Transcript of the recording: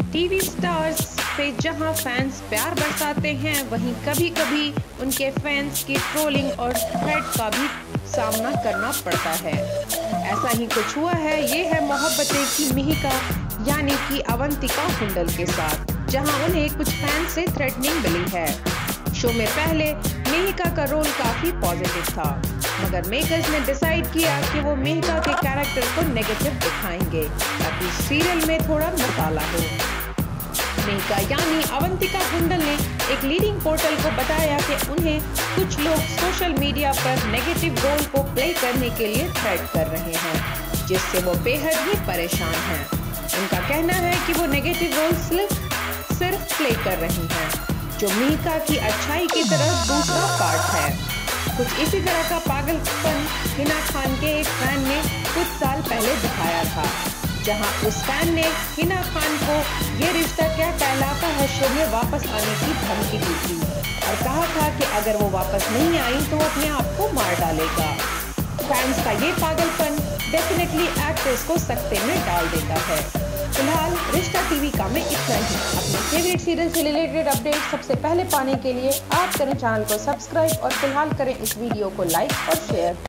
TV stars पे जहां fans प्यार बरसाते हैं, वहीं कभी-कभी उनके फैंस की ट्रोलिंग और थ्रेट का भी सामना करना पड़ता है। ऐसा ही कुछ हुआ है। ये है मोहब्बतें की मिहिका यानी कि अवंतिका हुंडल के साथ, जहां उन्हें कुछ फैंस से थ्रेटनिंग मिली है। शो में पहले मिहिका का रोल काफी पॉजिटिव था, मगर मेकर्स ने डिसाइड किया कि वो मिहिका के कैरेक्टर को नेगेटिव दिखाएंगे ताकि सीरियल में थोड़ा मसाला हो। मिहिका यानी अवंतिका हुंडल ने एक लीडिंग पोर्टल को बताया कि उन्हें कुछ लोग सोशल मीडिया पर नेगेटिव रोल को प्ले करने के लिए थ्रेट कर रहे हैं, जिससे वो बेहद ही परेशान हैं। उनका कहना है कि वो नेगेटिव रोल सिर्फ प्ले कर रही हैं, जो मिहिका की अच्छाई की तरह दूसरा पार्ट है। कुछ इसी तरह का पागलपन हिना खान के एक फैन ने कुछ साल पहले दिखाया था, जहां उस फैन ने हिना खान को ये रिश्ता क्या कहलाता है शो में वापस आने की धमकी दी थी और कहा था कि अगर वो वापस नहीं आई तो अपने आप को मार डालेगा। फैंस का ये पागलपन डेफिनेटली एक्ट्रेस को सकते में डाल देता है। फिलहाल रिश्ता टीवी का में इतना ही। अपने फेवरेट सीरियल से रिलेटेड अपडेट सबसे पहले पाने के लिए आप करें चैनल को सब्सक्राइब और फिलहाल करें इस वीडियो को लाइक और शेयर।